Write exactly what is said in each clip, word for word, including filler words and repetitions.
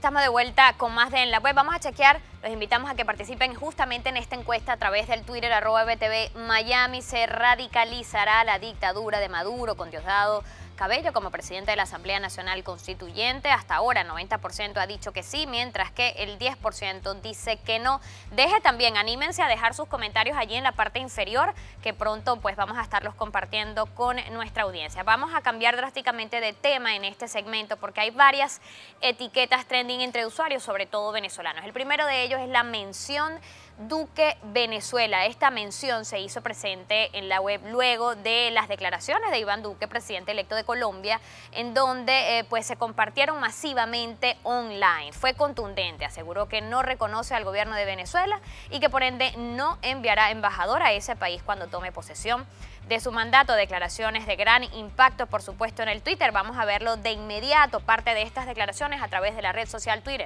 estamos de vuelta con más de En la Web. Vamos a chequear, los invitamos a que participen justamente en esta encuesta a través del Twitter, arroba B T V Miami. ¿Se radicalizará la dictadura de Maduro con Diosdado Cabello como presidente de la Asamblea Nacional Constituyente? Hasta ahora noventa por ciento ha dicho que sí, mientras que el diez por ciento dice que no. Deje también, anímense a dejar sus comentarios allí en la parte inferior, que pronto pues vamos a estarlos compartiendo con nuestra audiencia. Vamos a cambiar drásticamente de tema en este segmento porque hay varias etiquetas trending entre usuarios, sobre todo venezolanos. El primero de ellos es la mención Duque Venezuela. Esta mención se hizo presente en la web luego de las declaraciones de Iván Duque, presidente electo de Colombia, en donde eh, pues se compartieron masivamente online. Fue contundente, aseguró que no reconoce al gobierno de Venezuela y que por ende no enviará embajador a ese país cuando tome posesión de su mandato. Declaraciones de gran impacto, por supuesto, en el Twitter. Vamos a verlo de inmediato, parte de estas declaraciones a través de la red social Twitter.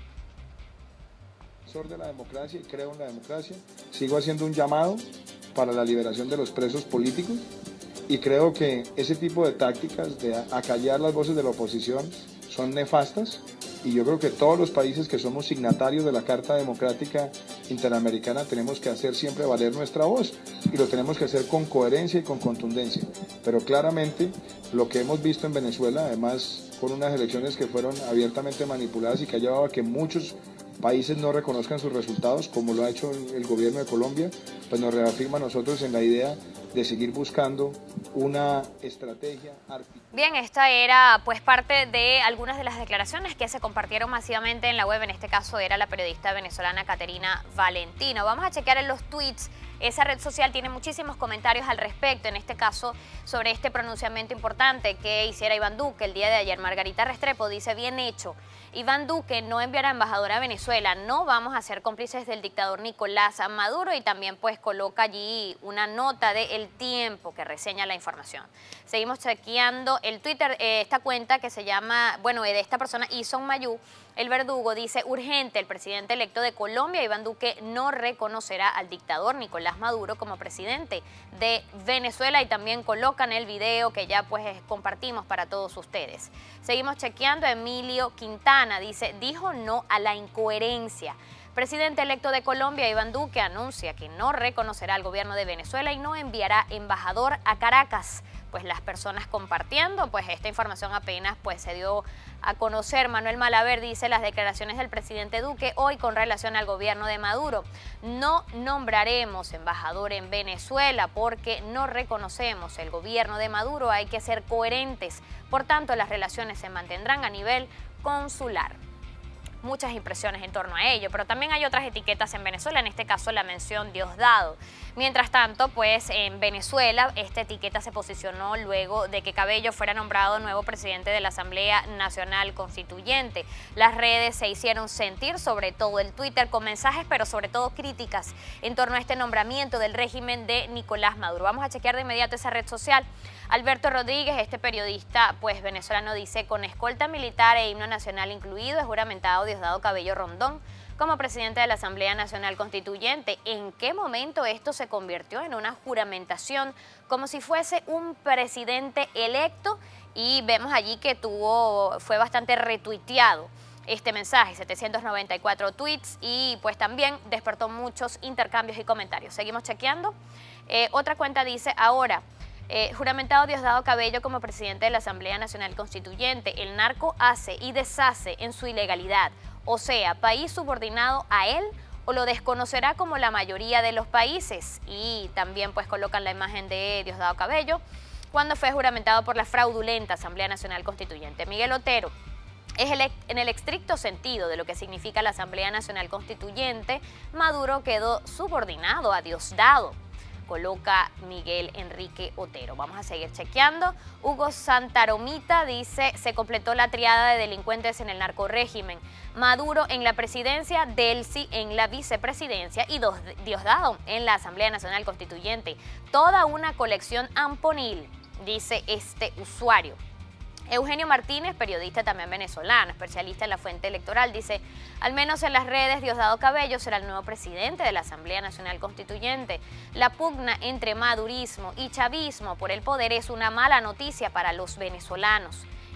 De la democracia y creo en la democracia. Sigo haciendo un llamado para la liberación de los presos políticos y creo que ese tipo de tácticas de acallar las voces de la oposición son nefastas y yo creo que todos los países que somos signatarios de la Carta Democrática Interamericana tenemos que hacer siempre valer nuestra voz y lo tenemos que hacer con coherencia y con contundencia, pero claramente lo que hemos visto en Venezuela, además con unas elecciones que fueron abiertamente manipuladas y que ha llevado a que muchos países no reconozcan sus resultados, como lo ha hecho el gobierno de Colombia, pues nos reafirma a nosotros en la idea de seguir buscando una estrategia articulada. Bien, esta era pues parte de algunas de las declaraciones que se compartieron masivamente en la web. En este caso era la periodista venezolana Caterina Valentino. Vamos a chequear en los tweets. Esa red social tiene muchísimos comentarios al respecto, en este caso sobre este pronunciamiento importante que hiciera Iván Duque el día de ayer. Margarita Restrepo dice: bien hecho, Iván Duque no enviará embajador a Venezuela, no vamos a ser cómplices del dictador Nicolás Maduro, y también pues coloca allí una nota de El Tiempo que reseña la información. Seguimos chequeando el Twitter, eh, esta cuenta que se llama, bueno, de esta persona, Ison Mayú, el verdugo, dice: urgente, el presidente electo de Colombia, Iván Duque, no reconocerá al dictador Nicolás Maduro como presidente de Venezuela, y también colocan el video que ya pues compartimos para todos ustedes. Seguimos chequeando. Emilio Quintana dice: dijo no a la incoherencia. Presidente electo de Colombia, Iván Duque, anuncia que no reconocerá al gobierno de Venezuela y no enviará embajador a Caracas. Pues las personas compartiendo, pues esta información apenas pues se dio a conocer. Manuel Malaver dice: las declaraciones del presidente Duque hoy con relación al gobierno de Maduro. No nombraremos embajador en Venezuela porque no reconocemos el gobierno de Maduro, hay que ser coherentes. Por tanto, las relaciones se mantendrán a nivel consular. Muchas impresiones en torno a ello, pero también hay otras etiquetas en Venezuela, en este caso la mención Diosdado. Mientras tanto, pues en Venezuela esta etiqueta se posicionó luego de que Cabello fuera nombrado nuevo presidente de la Asamblea Nacional Constituyente. Las redes se hicieron sentir, sobre todo el Twitter, con mensajes, pero sobre todo críticas en torno a este nombramiento del régimen de Nicolás Maduro. Vamos a chequear de inmediato esa red social. Alberto Rodríguez, este periodista pues venezolano, dice: con escolta militar e himno nacional incluido, es juramentado Diosdado Cabello Rondón como presidente de la Asamblea Nacional Constituyente. ¿En qué momento esto se convirtió en una juramentación como si fuese un presidente electo? Y vemos allí que tuvo, fue bastante retuiteado este mensaje, setecientos noventa y cuatro tweets, y pues también despertó muchos intercambios y comentarios. Seguimos chequeando. Eh, otra cuenta dice: ahora, Eh, juramentado Diosdado Cabello como presidente de la Asamblea Nacional Constituyente, el narco hace y deshace en su ilegalidad, o sea, país subordinado a él, o lo desconocerá como la mayoría de los países. Y también pues colocan la imagen de Diosdado Cabello cuando fue juramentado por la fraudulenta Asamblea Nacional Constituyente. Miguel Otero: es el, en el estricto sentido de lo que significa la Asamblea Nacional Constituyente, Maduro quedó subordinado a Diosdado, coloca Miguel Enrique Otero. Vamos a seguir chequeando. Hugo Santaromita dice: se completó la triada de delincuentes en el narcorrégimen. Maduro en la presidencia, Delcy en la vicepresidencia y Diosdado en la Asamblea Nacional Constituyente. Toda una colección amponil, dice este usuario. Eugenio Martínez, periodista también venezolano, especialista en la fuente electoral, dice: al menos en las redes, Diosdado Cabello será el nuevo presidente de la Asamblea Nacional Constituyente. La pugna entre madurismo y chavismo por el poder es una mala noticia para los venezolanos.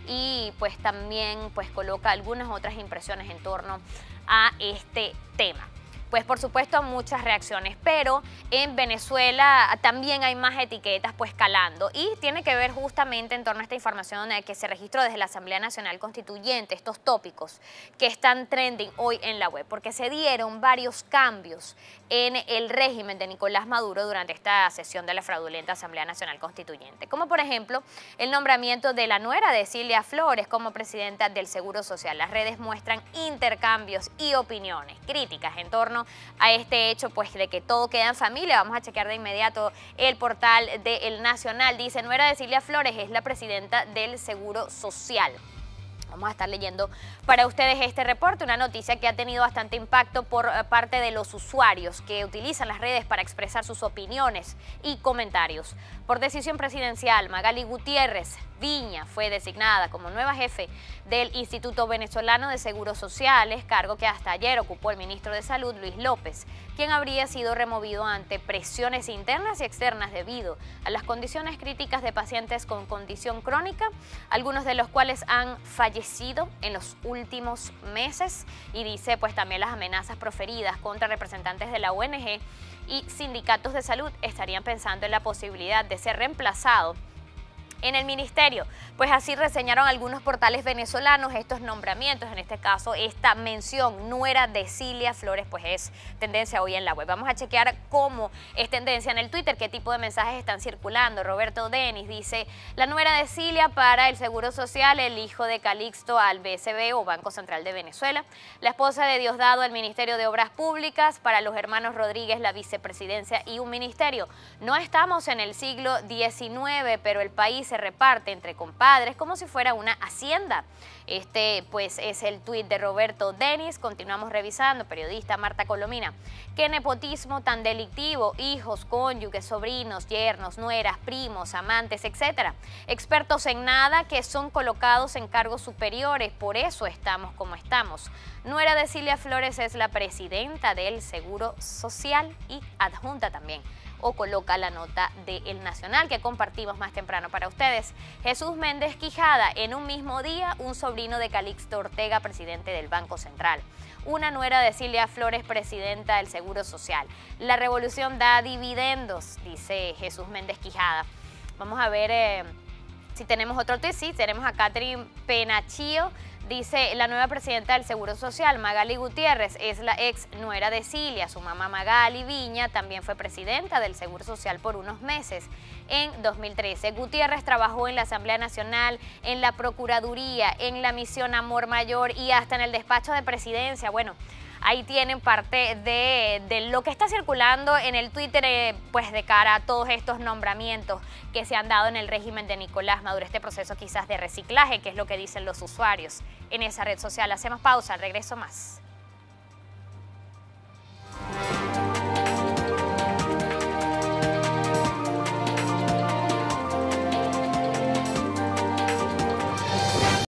y pues también pues coloca algunas otras impresiones en torno a este tema. Pues por supuesto muchas reacciones, pero en Venezuela también hay más etiquetas pues calando y tiene que ver justamente en torno a esta información que se registró desde la Asamblea Nacional Constituyente, estos tópicos que están trending hoy en la web, porque se dieron varios cambios en el régimen de Nicolás Maduro durante esta sesión de la fraudulenta Asamblea Nacional Constituyente, como por ejemplo el nombramiento de la nuera de Cilia Flores como presidenta del Seguro Social. Las redes muestran intercambios y opiniones críticas en torno a este hecho, pues de que todo queda en familia. Vamos a chequear de inmediato el portal de El Nacional. Dice, nuera de Cilia Flores es la presidenta del Seguro Social. Vamos a estar leyendo para ustedes este reporte, una noticia que ha tenido bastante impacto por parte de los usuarios que utilizan las redes para expresar sus opiniones y comentarios. Por decisión presidencial, Magali Gutiérrez Viña fue designada como nueva jefe del Instituto Venezolano de Seguros Sociales, cargo que hasta ayer ocupó el ministro de Salud, Luis López, quien habría sido removido ante presiones internas y externas debido a las condiciones críticas de pacientes con condición crónica, algunos de los cuales han fallecido en los últimos meses, y dice pues también las amenazas proferidas contra representantes de la O N G y sindicatos de salud estarían pensando en la posibilidad de ser reemplazado en el ministerio. Pues así reseñaron algunos portales venezolanos estos nombramientos, en este caso esta mención, nuera de Cilia Flores, pues es tendencia hoy en la web. Vamos a chequear cómo es tendencia en el Twitter, qué tipo de mensajes están circulando. Roberto Denis dice, la nuera de Cilia para el Seguro Social, el hijo de Calixto al B C B o Banco Central de Venezuela, la esposa de Diosdado al Ministerio de Obras Públicas, para los hermanos Rodríguez la vicepresidencia y un ministerio. No estamos en el siglo diecinueve, pero el país se reparte entre compadres como si fuera una hacienda. Este pues es el tuit de Roberto Denis. Continuamos revisando. Periodista Marta Colomina. Qué nepotismo tan delictivo, hijos, cónyuges, sobrinos, yernos, nueras, primos, amantes, etcétera. Expertos en nada que son colocados en cargos superiores, por eso estamos como estamos. Nuera de Cilia Flores es la presidenta del Seguro Social y adjunta también o coloca la nota de El Nacional que compartimos más temprano para ustedes. Jesús Méndez Quijada, en un mismo día, un sobrino de Calixto Ortega, presidente del Banco Central. Una nuera de Cilia Flores, presidenta del Seguro Social. La revolución da dividendos, dice Jesús Méndez Quijada. Vamos a ver eh, si tenemos otro tweet. Sí, tenemos a Catherine Penachillo. Dice, la nueva presidenta del Seguro Social, Magali Gutiérrez, es la ex nuera de Cilia. Su mamá Magali Viña también fue presidenta del Seguro Social por unos meses en dos mil trece. Gutiérrez trabajó en la Asamblea Nacional, en la Procuraduría, en la Misión Amor Mayor y hasta en el despacho de presidencia. Bueno, ahí tienen parte de, de lo que está circulando en el Twitter, eh, pues de cara a todos estos nombramientos que se han dado en el régimen de Nicolás Maduro, este proceso quizás de reciclaje, que es lo que dicen los usuarios en esa red social. Hacemos pausa, al regreso más.